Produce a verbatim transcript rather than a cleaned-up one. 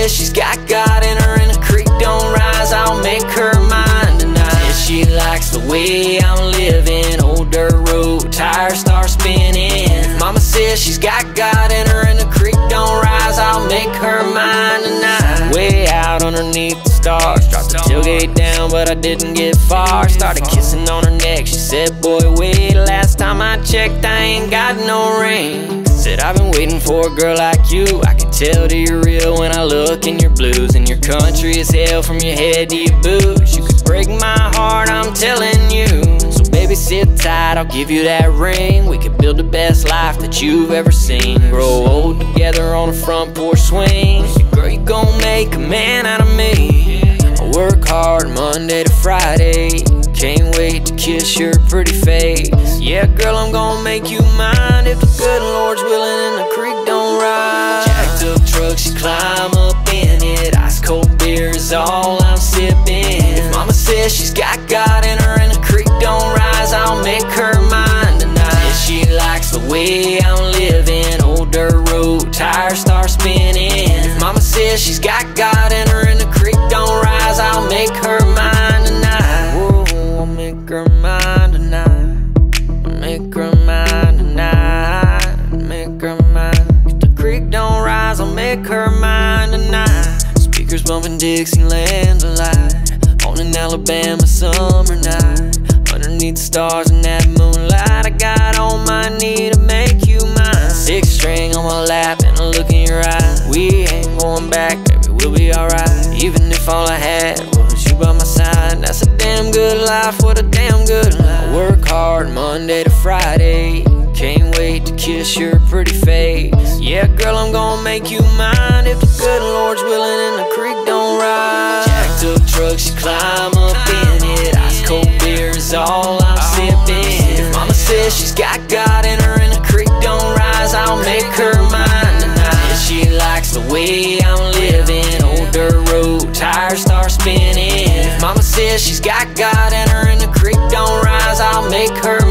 says she's got God in her and the creek don't rise, I'll make her mine tonight. And she likes the way I'm living, old dirt road, tires start spinning. If mama says she's got God in her and the creek don't rise, I'll make her mine tonight. Way out underneath the stars, dropped the tailgate down but I didn't get far. Started kissing on her neck, she said, boy wait, last time I checked I ain't got no ring. Said I've been waiting for a girl like you, I can tell that you're real when I look in your blues. And your country is hell from your head to your boots. You could break my heart, I'm telling you. So baby sit tight, I'll give you that ring. We could build the best life that you've ever seen. Grow old together on the front porch swing. Girl, you gon' make a man out of me. I work hard Monday to Friday, can't wait to kiss your pretty face. Yeah, girl, I'm gonna make you mine if the good Lord's willing and the creek don't rise. Jacked up truck, she climb up in it. Ice cold beer is all I'm sipping. If mama says she's got God in her and the creek don't rise, I'll make her mine tonight. Yeah, she likes the way I'm living, old dirt road, tires start spinning. If mama says she's got God in her and the creek don't rise, I'll make her mine tonight. Whoa, I'll make her mine tonight. Make her mine tonight. Make her mine. If the creek don't rise, I'll make her mine tonight. Speakers bumping Dixieland's alive on an Alabama summer night. Underneath the stars and that moonlight, I got on my knee to make you mine. Six string on my lap and a look in your eye. We ain't going back, baby, we'll be alright. Even if all I had was you by my side, that's a damn good life, what a damn good life. I work hard Monday to Friday, can't wait to kiss your pretty face. Yeah, girl, I'm gonna make you mine if the good Lord's willing and the creek don't rise. Jacked up truck, she climb up in it. Ice cold beer is all I'm sipping. If mama says she's got God in her and the creek don't rise, I'll make her mine tonight. Yeah, she likes the way I'm living, old dirt road, tires start spinning. If mama says she's got God in her and the creek don't rise, I'll make her